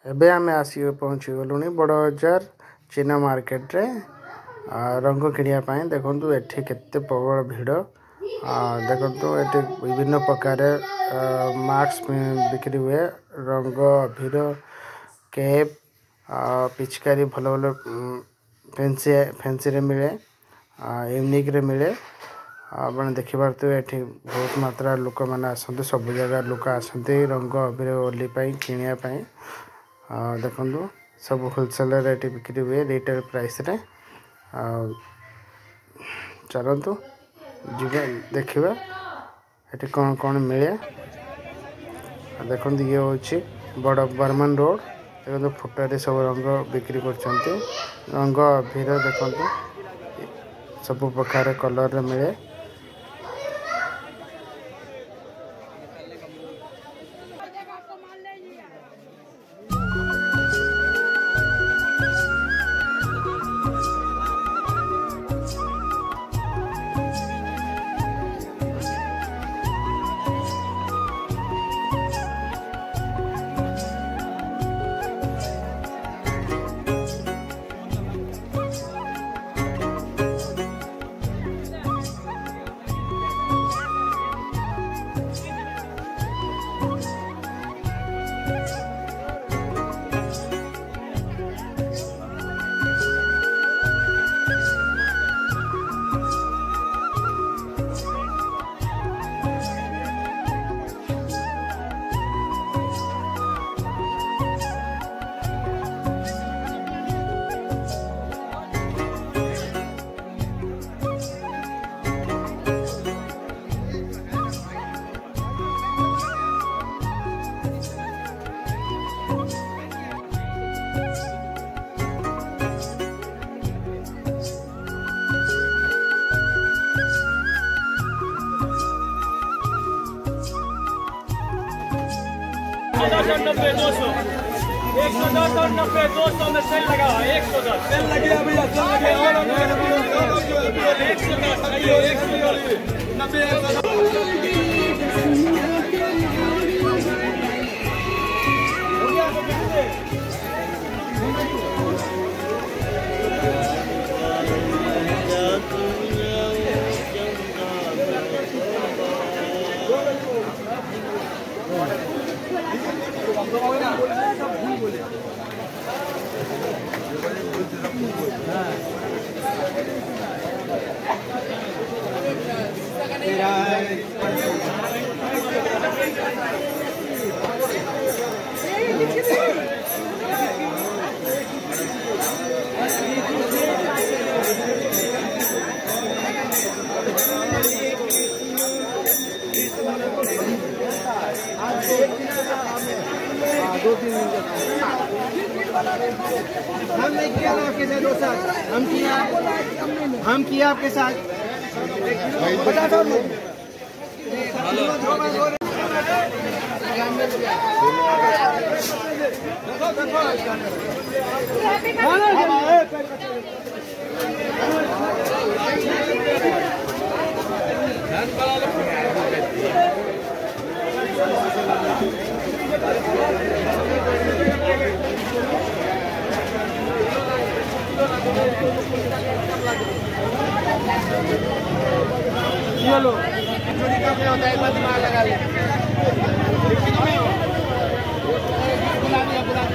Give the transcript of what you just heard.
एबे आम आसी पहुँची गलुणी बड़ बजार चीना मार्केट रे रंग किणापी। देखु एठी केते प्रबल भिड़। देखु एठी विभिन्न प्रकार मास्क बिक्री हुए, रंग अबीर कैप पिचकारी भल भल फैंसी रे मिले, यूनिक रे मिले। आपन देखि पारथु एठी बहुत मात्रा लोक माने आसंते, सब जगह लोक आसंते रंग अबीर होली पई किनिया पई। देखु सब होलसेल रेट बिक्री हुए रिटेल प्राइस रे। चलतु जीवे देखा ये कौन कौन मिले। देखो ये हूँ बड़ बर्मन रोड। देखो फुटरे सब रंग बिक्री कर रंग अबीर देखो सब प्रकार कलर मिले। नब्बे 200 110 और 90 200 में सेल लगा 110 सेल लगे भैया सेल लगे 110 आइए 110 90 हम नहीं किया आपके साथ दोस्त, हम किया आपके साथ। ये लो चोरी का क्या होता है, बस मार लगा ले बुला